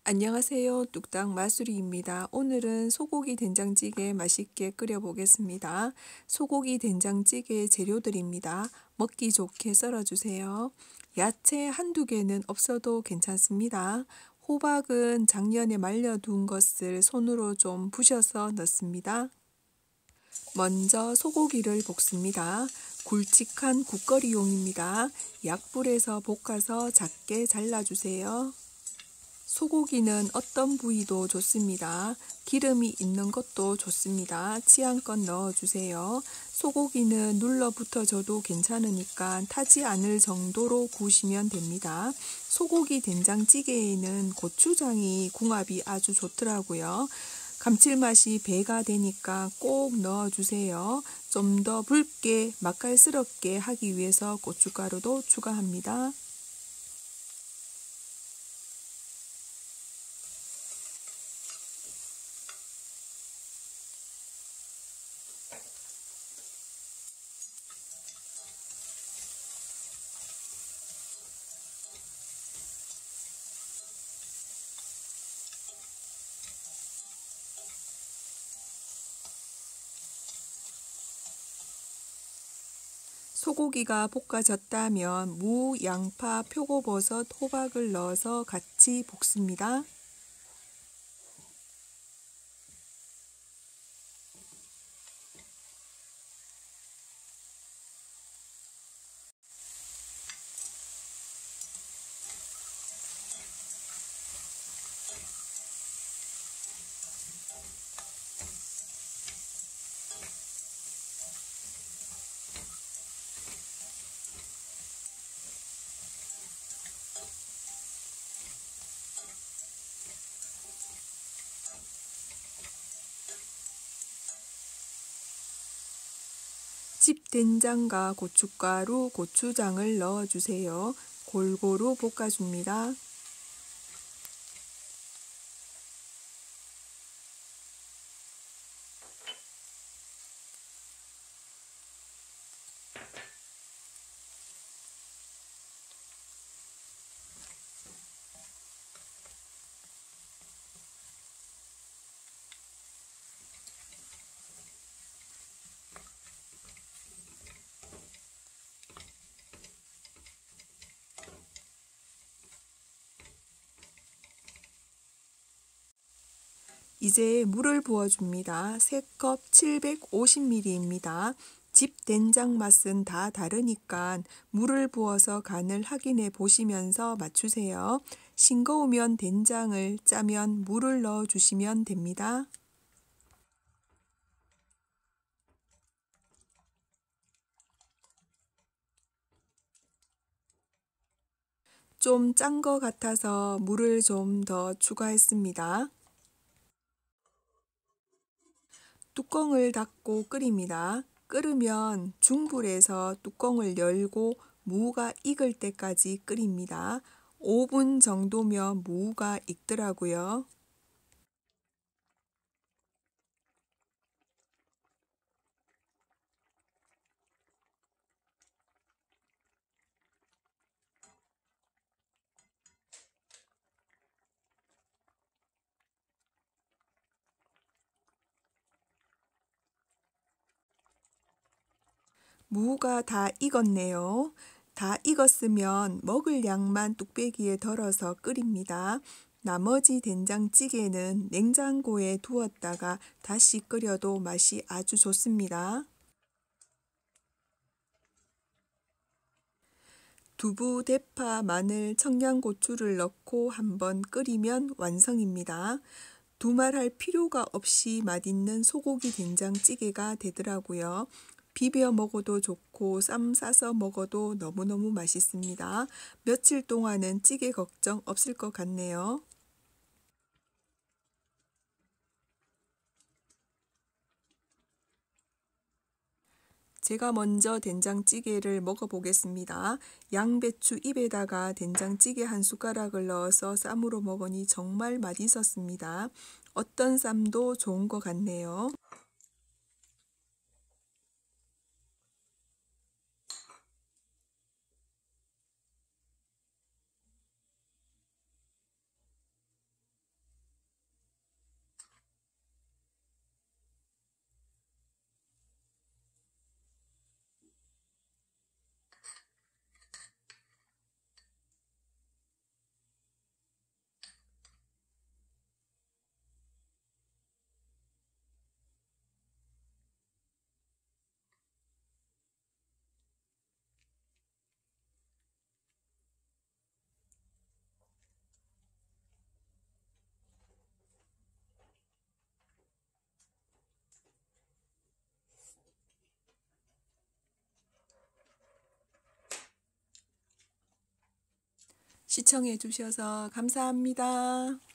안녕하세요. 뚝딱 마수리입니다. 오늘은 소고기 된장찌개 맛있게 끓여보겠습니다. 소고기 된장찌개 재료들입니다. 먹기 좋게 썰어주세요. 야채 한두 개는 없어도 괜찮습니다. 호박은 작년에 말려둔 것을 손으로 좀 부셔서 넣습니다. 먼저 소고기를 볶습니다. 굵직한 국거리용입니다. 약불에서 볶아서 작게 잘라주세요. 소고기는 어떤 부위도 좋습니다. 기름이 있는 것도 좋습니다. 취향껏 넣어주세요. 소고기는 눌러붙어져도 괜찮으니까 타지 않을 정도로 구우시면 됩니다. 소고기 된장찌개에는 고추장이 궁합이 아주 좋더라고요. 감칠맛이 배가 되니까 꼭 넣어주세요. 좀 더 붉게 맛깔스럽게 하기 위해서 고춧가루도 추가합니다. 소고기가 볶아졌다면 무, 양파, 표고버섯, 호박을 넣어서 같이 볶습니다. 집된장과 고춧가루, 고추장을 넣어주세요. 골고루 볶아줍니다. 이제 물을 부어줍니다. 3컵 750ml입니다. 집 된장 맛은 다 다르니까 물을 부어서 간을 확인해 보시면서 맞추세요. 싱거우면 된장을, 짜면 물을 넣어 주시면 됩니다. 좀 짠 것 같아서 물을 좀 더 추가했습니다. 뚜껑을 닫고 끓입니다. 끓으면 중불에서 뚜껑을 열고 무가 익을 때까지 끓입니다. 5분 정도면 무가 익더라고요. 무가 다 익었네요. 다 익었으면 먹을 양만 뚝배기에 덜어서 끓입니다. 나머지 된장찌개는 냉장고에 두었다가 다시 끓여도 맛이 아주 좋습니다. 두부, 대파, 마늘, 청양고추를 넣고 한번 끓이면 완성입니다. 두말할 필요가 없이 맛있는 소고기 된장찌개가 되더라고요. 비벼 먹어도 좋고 쌈 싸서 먹어도 너무너무 맛있습니다. 며칠 동안은 찌개 걱정 없을 것 같네요. 제가 먼저 된장찌개를 먹어보겠습니다. 양배추 잎에다가 된장찌개 한 숟가락을 넣어서 쌈으로 먹으니 정말 맛있었습니다. 어떤 쌈도 좋은 것 같네요. 시청해 주셔서 감사합니다.